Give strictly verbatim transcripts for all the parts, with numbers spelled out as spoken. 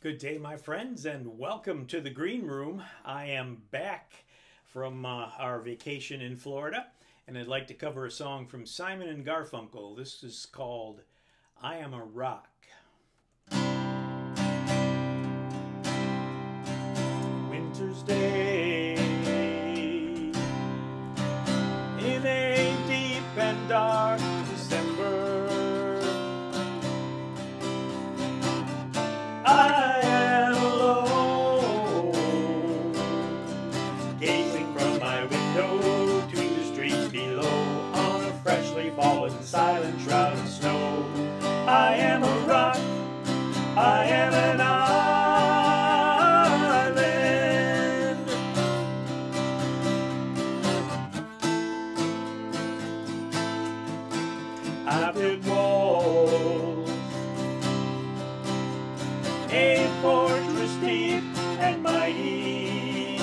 Good day, my friends, and welcome to the Green Room. I am back from uh, our vacation in Florida, and I'd like to cover a song from Simon and Garfunkel. This is called I Am a Rock. Winter's day in a deep and dark December, I am alone, gazing from my window to the street below on a freshly fallen silent shroud of snow. I am a rock, I am an island. I've built walls, a fortress deep and mighty,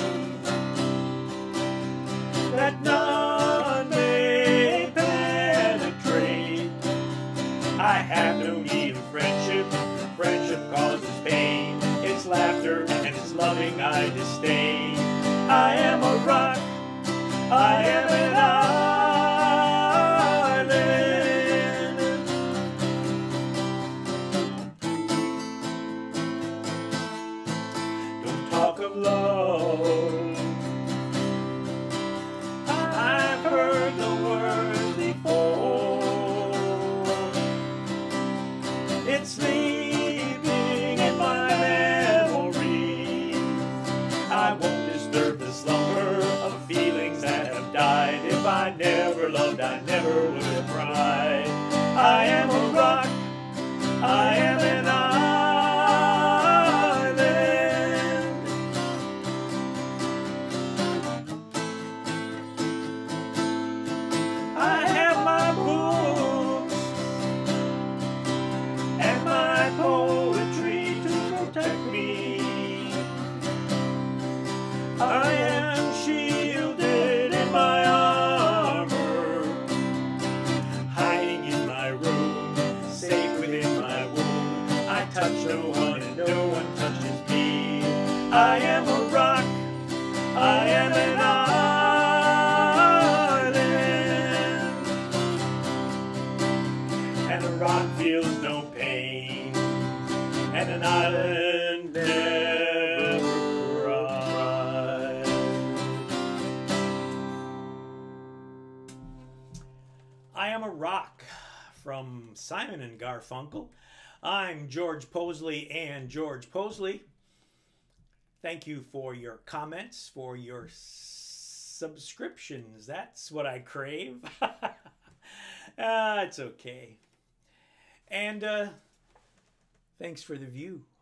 that none may penetrate. I have no need of friendship, friendship causes pain. It's laughter and it's loving I disdain. I am a rock, I am an island. Talk of love, I've heard the words before. It's sleeping in my memory. I won't disturb the slumber of feelings that have died. If I never loved, I never would have cried. I am a rock, I am an island. I have my books and my poetry to protect me. I am shielded in my armor, hiding in my room, safe within my womb. I touch no one and no one touches me. I am a rock, I am an island. And a rock feels no pain, and an island never cries. I Am a Rock from Simon and Garfunkel. I'm George Possley and George Possley. Thank you for your comments, for your subscriptions. That's what I crave. Ah, it's okay. And uh, thanks for the view.